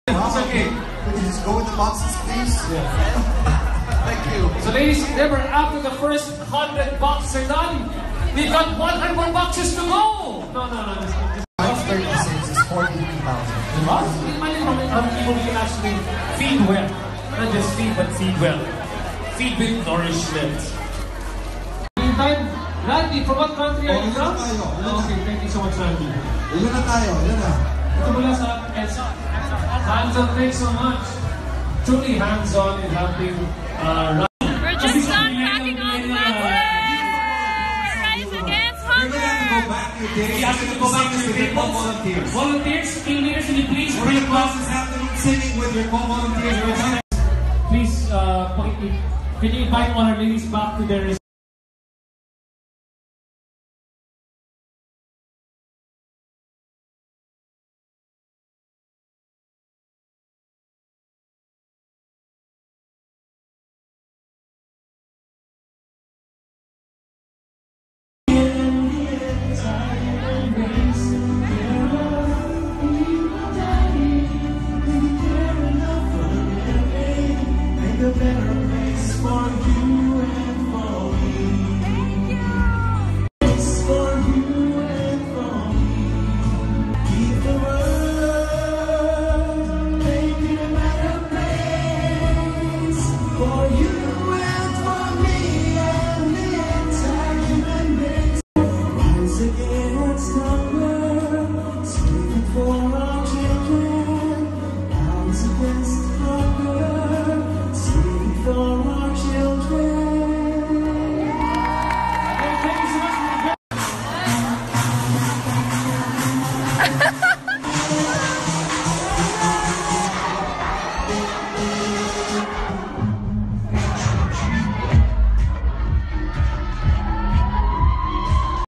It's okay. Could you just go with the boxes, please? Yeah. Thank you. So ladies and gentlemen, after the first 100 boxes are done, we've got 100 more boxes to go! No. It's 36 is 43,000. Imagine how many people we can actually feed well. Not just feed, but feed well. Feed with nourishment. Meantime, Randy, from what country are you from? Okay, thank you so much, Randy. Ilan na tayo? Ito mula sa EDSA. Hands-on, thanks so much. Truly hands-on in helping We're just done packing all the boxes. Rise against hunger. We ask you to go back to your tables. Volunteers, team leaders, can you please bring Bring class this afternoon singing with your co-volunteers. Please, can you invite all our ladies back to their